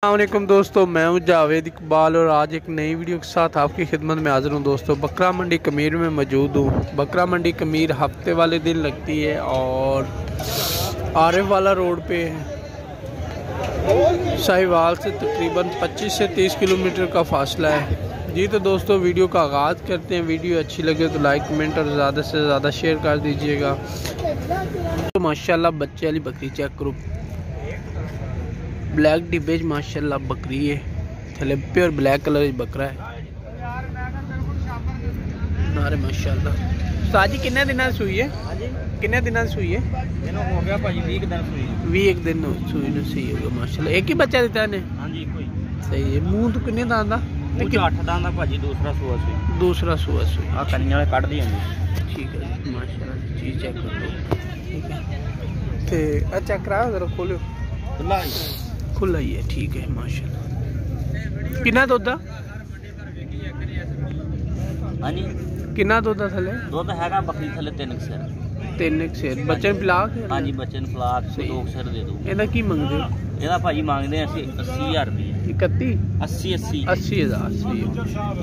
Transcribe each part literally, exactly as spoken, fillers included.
अस्सलामुअलैकुम दोस्तों, मैं हूं जावेद इकबाल और आज एक नई वीडियो के साथ आपकी खिदमत में हाजिर हूं। दोस्तों बकरा मंडी कमीर में मौजूद हूं। बकरा मंडी कमीर हफ्ते वाले दिन लगती है और आरिफ वाला रोड पे है। साहिवाल से तकरीबन पच्चीस से तीस किलोमीटर का फासला है जी। तो दोस्तों वीडियो का आगाज़ करते हैं। वीडियो अच्छी लगे तो लाइक कमेंट और ज़्यादा से ज़्यादा शेयर कर दीजिएगा। तो माशाल्लाह बच्चे वाली बकरी चेक करो, ब्लैक डिब्बे माशाल्लाह बकरी है, थले प्योर ब्लैक कलर बकरा है नारे माशाल्लाह। साजी कितने दिन सुई है? कितने दिन सुई है? हो गया भाजी बीस दिन सुई। बीस दिन सुई ने सही हो गया माशाल्लाह। एक ही बच्चा देता है ने? हां जी कोई सही है। मुंह तो कितने दांत दा? मुंह आठ दांत दा भाजी, दूसरा सुआ सुई। दूसरा सुआ सुई आ कन्नी वाले काट दी हां। ठीक है माशाल्लाह, चीज चेक कर लो। ठीक है ते अच्छा कराओ जरा खोलो। खुला खुला ही है, ठीक है माशाल्लाह। कितना दुध हां जी? कितना दुध थले? दुध हैगा बकरी थले तीन सेर। तीन सेर बच्चे पिलाक? हां जी बच्चे ने पिलाक से दो सेर दे दो। ਇਹਦਾ ਕੀ ਮੰਗਦੇ ਹੋ? ਇਹਦਾ ਭਾਜੀ ਮੰਗਦੇ ਅਸੀਂ अस्सी हज़ार रुपए। इकतीस अस्सी अस्सी अस्सी हज़ार सही हो।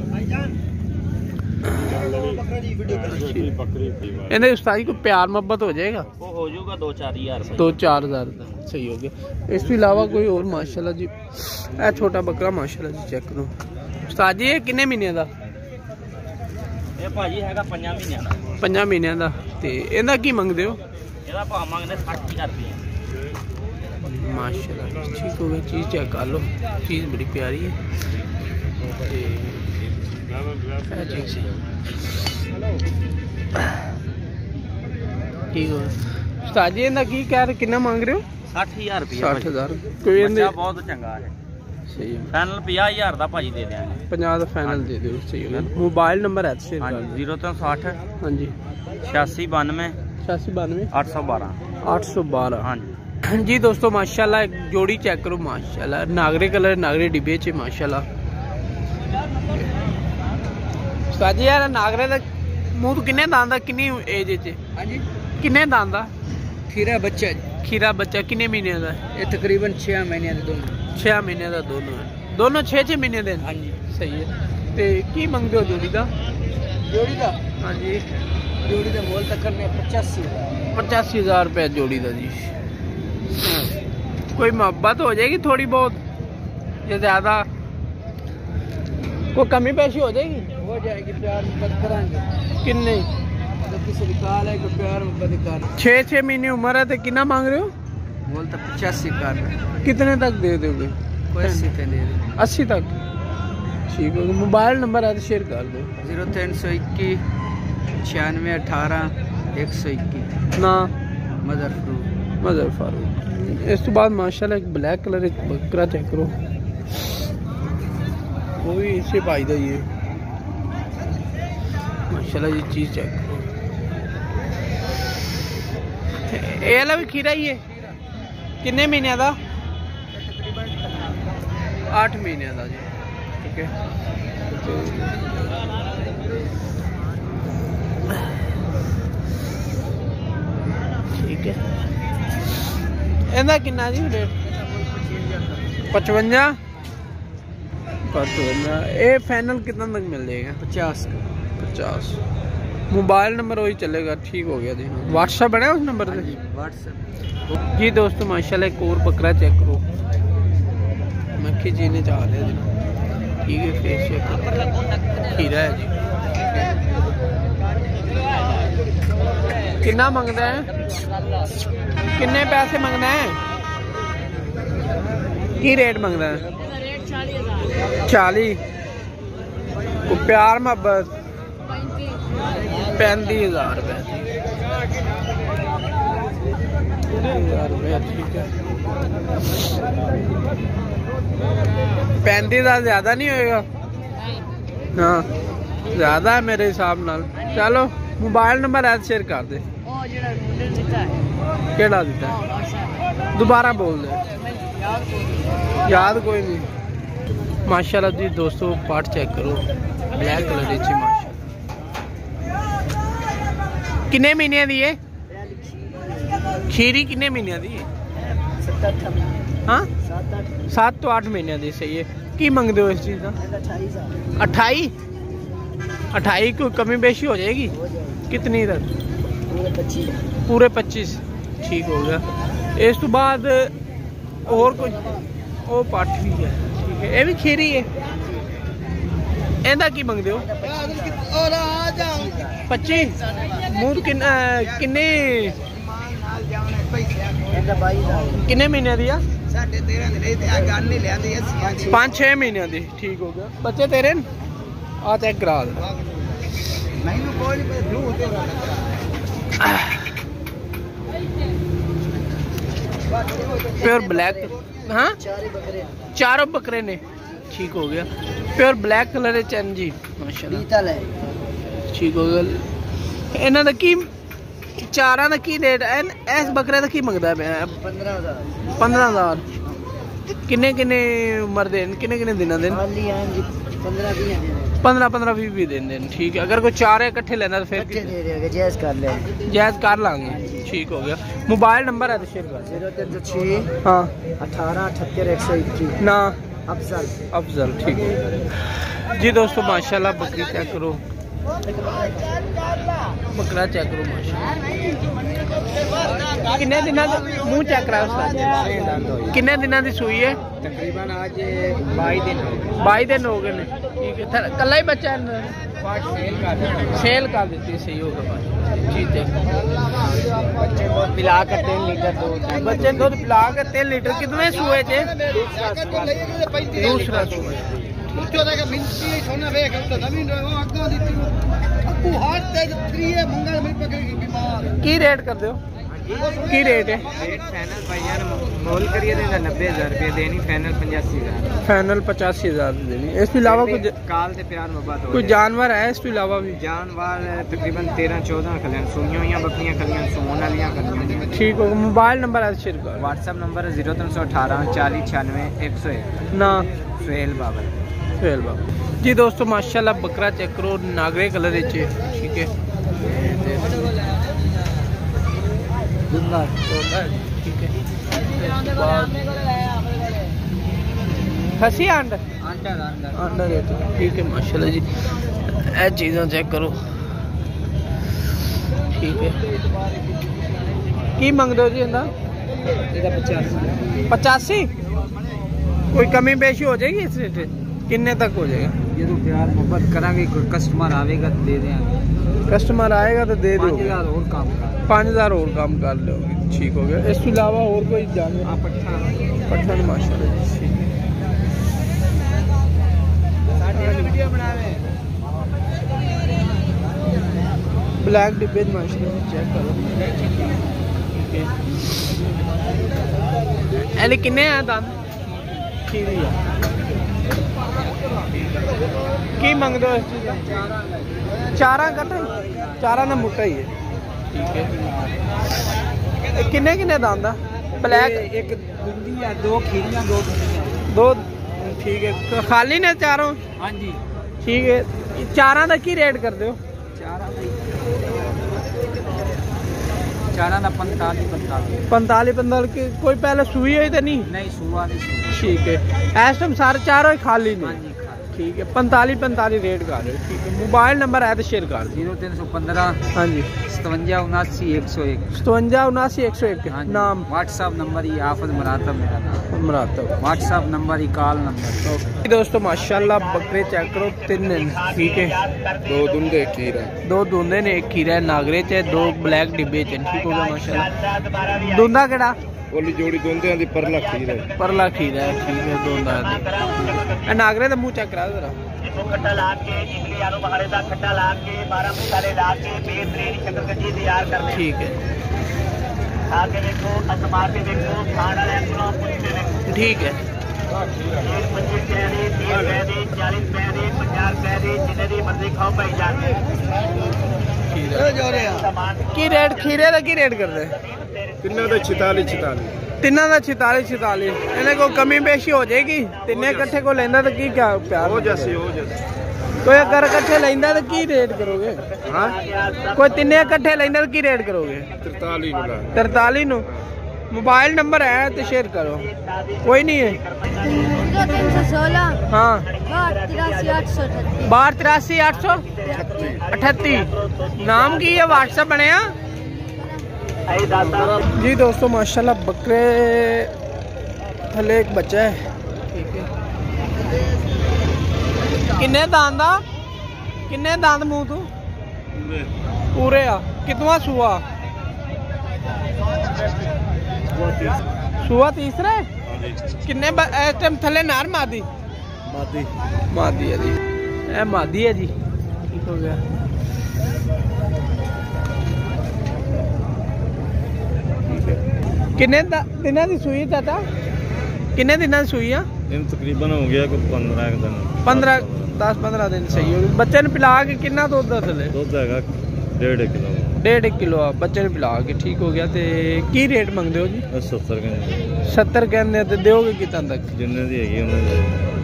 ਇਹਦੇ ਉਸਤਾਦ को प्यार मोहब्बत हो जाएगा? वो हो जाएगा दो चार हज़ार रुपए। दो चार हज़ार सही हो गया। इस के अलावा कोई और माशाल्लाह जी ए छोटा बकरा माशाल्लाह जी चेक करो। उस्ताद जी ये कितने महीने का? ਇਹ ਭਾਜੀ ਹੈਗਾ पाँच ਮਹੀਨਿਆਂ ਦਾ। पाँच महीने का ਤੇ ਇਹਦਾ ਕੀ ਮੰਗਦੇ ਹੋ? ਇਹਦਾ ਭਾਅ ਮੰਗਦੇ साठ हज़ार रुपए। माशाल्लाह ठीक हो गया। चीज़ चेक कर लो, चीज़ बड़ी प्यारी है। ठीक हो उस्ताद जी ਇਹਦਾ ਕੀ ਕਹਿ ਰਹੇ, ਕਿੰਨਾ ਮੰਗ ਰਹੇ ਹੋ? साठ हज़ार रुपए। साठ हज़ार कोई ਬੱਚਾ ਬਹੁਤ ਚੰਗਾ ਹੈ। सही है। फाइनल पचास हज़ार ਦਾ ਭਾਜੀ ਦੇ ਦਿਆਂਗੇ। पचास का फाइनल दे दो सही हो गया। मोबाइल नंबर है से? हाँ जी जीरो तीन सौ साठ हाँ जी छियासी बानवे छियासी बानवे आठ सौ बारह आठ सौ बारह हाँ जी। जी दोस्तों माशाल्लाह एक जोड़ी चेक करो माशाल्लाह, नागरे कलर नागरे डिब्बे च माशाल्लाह। साजी यार नागरे दा मुंह तो किन्ने दांत दा, किन्नी एज च? हाँ जी किन्ने दांत दा? खीरा बच्चा खीरा बच्चा किन्ने महीने दा? ये तकरीबन छह महीने के दोनों। छह महीने का दोनों है, दोनों छह छह महीने दे? हाँ जी सही है। ते की मंगदे हो जोड़ी दा? जोड़ी का हाँ जी जोड़ी का मोल तक करने पचासी हज़ार पचासी हज़ार रुपया जोड़ी दा जी। कोई मोहब्बत हो जाएगी थोड़ी बहुत या ज्यादा? कोई कमी पेशी हो जाएगी? हो जाएगी, प्यार मोहब्बत कराएंगे। किन्ने? तो किसी निकाल है कोई प्यार मोहब्बत कर। छः छः महीने उम्र है तो कितना मांग रहे हो? मोल तक पचासी कर कितने तक दे दोगे? कोई अस्सी पे दे दे। अस्सी तक ठीक है। मोबाइल नंबर है तो शेयर कर दो। जीरो तीन सौ इक्कीस छियानवे अठारह एक सौ इक्कीस ना मदर फ्रूट मजर फारूक। इस तो बाद माशाल्लाह एक ब्लैक कलर एक बकरा चेक करो, वो भी इसे पाई दा ये माशाल्लाह ये चीज़ चेक करो। ये वाला भी खीरा ही है? कितने महीने का? आठ महीने का जी। ठीक है ठीक है। ਇਹਦਾ ਕਿੰਨਾ ਜੀ ਰੇਟ? पचवंजा पचवंजा। ये फाइनल कितना तक मिल जाएगा? पचास पचास। मोबाइल नंबर वही चलेगा। ठीक हो गया जी। व्हाट्सएप बना उस नंबर से? व्हाट्सएप जी दोस्तों माशाल्लाह एक और बकरा चेक करो, मक्खी जीने चाह रहे हैं जी। ठीक है फेस चेक करो, खीरा है जी। कितना मंगता है? किन्ने पैसे मंगना है? की रेट मंगता है? चालीस को प्यार मोहब्बत पैंतीस हजार रुपये रुपया। ठीक है पैंतीस हजार ज्यादा नहीं होएगा? हाँ ज्यादा है मेरे हिसाब नाल। चलो मोबाइल नंबर है शेयर कर दे। केड़ा दिता है? दोबारा बोल दे। याद कोई नहीं। माशाल्लाह जी दोस्तों पार्ट चेक करो, ब्लैक कलर की माशाल्लाह। कितने महीने दी है खीरी? कितने महीने दी है? हाँ सत्त तो अठ महीनों की सही है। की मंगते हो इस चीज़ का? अठाई अठाई कोई कमी बेशी हो जाएगी? कितनी तक? पूरे पच्चीस। ठीक हो गया। इस तो बाद और कोई ओ पाठ भी है। ठीक है, ये भी खीरी है। एंदा की मंगते हो? पच्ची। मूड किन्ने किन्ने महीने दी? पाँच छे महीने दी। ठीक हो गया। बच्चे तेरे आ चेक करा दे। Pure black. हाँ चारों बकरे ने। ठीक हो गया। प्योर ब्लैक कलर है चैन जी माशाल्लाह। ठीक हो गया। इन्हों का की चारा का की रेट है? इस बकरे का की मंगता है? पंद्रह हजार पंद्रह हजार किन्ने किन्ने उम्र दे? किन्ने किन्ने दिनों दिन? पंद्रह पंद्रह भी भी दिन दिन। ठीक है। अगर कोई चार इकट्ठे लेना तो फिर जायज़ कर ले जायज़ कर लांगे। ठीक हो गया। मोबाइल नंबर है तो शेयर कर। जीरो तीन सौ छः हाँ अठारह अठहत्तर एक सौ इक्कीस ना अफजल अफजल। ठीक है जी दोस्तों माशाल्लाह। बकरी चेक करो, बकरा चेक करो माशाल्लाह। किन्ने दिन मुँह चेक करा उसका? किन्ने दिन की सूई है? तकरीबन आज बाई दिन बाई दिन हो गए। ठीक है। कल ही बच्चा सेल कर देती सही होगा। ठीक है। बच्चे दूध पिला कर तीन लीटर दूध बच्चे दूध पिला कर तीन लीटर कितने सूए चे? दूसरा सूए। की रेट कर दो? की रेट है? मोल करिए नब्बे हजार रुपये देनी। फैनल पचासी हजार फैनल पचासी हजार देनी। इसके अलावा कुछ काल से प्यार मोहब्बत कोई जानवर है? इसके अलावा भी जानवर तकरीबन तेरह चौदह खलियां सुनिया हुई बकरियां खलियां सोन वाली खलियां। ठीक हो। मोबाइल नंबर है? व्हाट्सएप नंबर है जीरो तीन सौ अठारह चालीस छियानवे एक सौ एक ना सुहेल बाबर सुहेल बाबर जी। दोस्तों माशाल्लाह बकरा चेक करो नागरे कलर। ठीक है। ठीक है। खसी अंडर अंडर है। ठीक है माशाल्लाह जी। ए चीज़ें चेक करो। ठीक है। की मंगते हो जी? इनका पचासी। कोई कमी पेशी हो जाएगी इस रेट? किन्ने तक हो जाएगा? ये तो प्यार मोहब्बत करांगे। कोई कस्टमर आएगा तो दे देंगे। कस्टमर आएगा तो दे दो। पाँच हज़ार और काम कर पाँच हज़ार और काम कर लोगे। ठीक हो गया। इसके अलावा और कोई जानवर? पठान पठान माशाल्लाह। ब्लैक डिब्बे माशाल्लाह चेक करो। एले किन्ने हैं दाम? खीरी है। की मंगते हो इस चीज़ का? चारा कट्ठा चारा ना मुट्टा ही है। ठीक है। किन्ने किन्ने दाम दा? ब्लैक एक दुंदी है, दो खीरियां दो दो। ठीक है। खाली ने चारों? हाँ जी। ठीक है। चारा का की रेट कर दो? चारा चारा ना पैंतालीस पैंतालीस पैंतालीस पैंतालीस। कोई पहले सुई है तो नहीं? नहीं सुआ नहीं। ठीक है। इस टाइम सारे चारों खाली नहीं? ठीक है। पैंतालीस पैंतालीस रेट कर रहे हो। ठीक है। मोबाइल नंबर है तो शेयर कर। जीरो तीन सौ पंद्रह हाँ जी सतवंजा उनासी एक सौ एक सतवंजा उनासी एक सौ एक नाम व्हाट्सअप नंबर ही आफत मरातब मेरा नाम मरातब व्हाट्सअप नंबर ही कॉल नंबर। ओके दोस्तों माशाल्लाह बकरे चेक करो तीन दिन। ठीक है। दो धुंधे एक खीरा दो धुंधे ने एक खीरा नागरे च दो ब्लैक डिब्बे च। ठीक हो गया माशाल्लाह। धुंधा केड़ा? ओली जोड़ी दोंदे दी परला खीरा है परला खीरा है। ठीक है। दोंदा दी नागरे दा मुंह चेक करा जरा। खट्टा ला के इमली आलू बखारे दा खट्टा ला के बारह मसाले ला के बेहतरीन शकरकंजी तैयार कर ले। ठीक है। आके देखो अजमा के देखो खाना ले सुनो पूरी देखो। ठीक है। पच्चीस रुपए दी तीस रुपए दी चालीस रुपए दी पचास रुपए दी जिन्ने दी मर्जी खाओ भाई जान। की रेट खीरे का की रेट कर रहे? तिन्ना का छिताली छिताली तिन्ना का छिताली छिताली। इन्हें को कमी बेशी हो जाएगी? तिन्ने इकट्ठे को लेंदा तो की क्या प्यार हो जैसे हो जैसे कोई अगर इकट्ठे लेंदा तो की रेट करोगे? हाँ कोई तिन्ने इकट्ठे लेंदा तो की रेट करोगे? तरताली तरताली नु। मोबाइल नंबर है तो शेयर करो। कोई नहीं है। तीन सौ सोलह। हाँ बाहठ तिरासी आठ सौ अठत्ती। बार तिरासी अठ सौ अठत्ती। नाम की है व्हाट्सएप बने जी दोस्तों। माशाल्लाह बकरे थले एक बच्चा है। ठीक है किन्ने दांत दा किन्ने दांत मुंह तू पूरे आ कितवा सुआ सुआ तीसरा किन्ने इस टाइम थले नार मादी मादी मादी है जी। ए मादी है जी। ठीक हो गया। किन्ने दिनों की सूई चाचा किन्ने दिनों की सूई है? तकरीबन हो गया कोई पंद्रह दिन पंद्रह दस पंद्रह दिन सही हो। बच्चे ने पिला के कितना दुध थले? दुध है डेढ़ किलो डेढ़ किलो आ बच्चे ने पिला के। ठीक हो गया। ते की रेट मंगते हो जी? सत्तर के सत्तर कहने ते दोगे कितना तक? जिन्ने दी हैगी उन्ने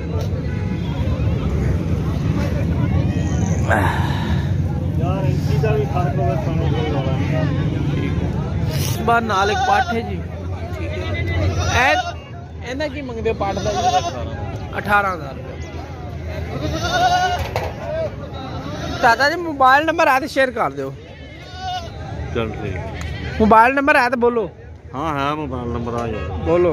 यार इसी दा भी फर्क होवे सोने कोई वाला नहीं। बार नाल एक पाठ है जी। ए एंदा की मंगते हो पाठ दा जी? अठारह हजार चाचा जी मोबाइल नंबर है तो शेयर कर दो। चल ठीक। मोबाइल नंबर है तो बोलो। हाँ है मोबाइल नंबर आ जाए बोलो।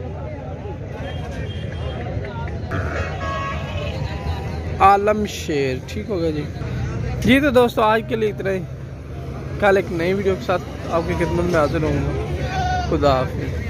आलम शेर। ठीक हो गया जी। जी तो दोस्तों आज के लिए इतना ही। कल एक नई वीडियो के साथ आपकी खिदमत में हाजिर होऊंगा। खुदा हाफिज़।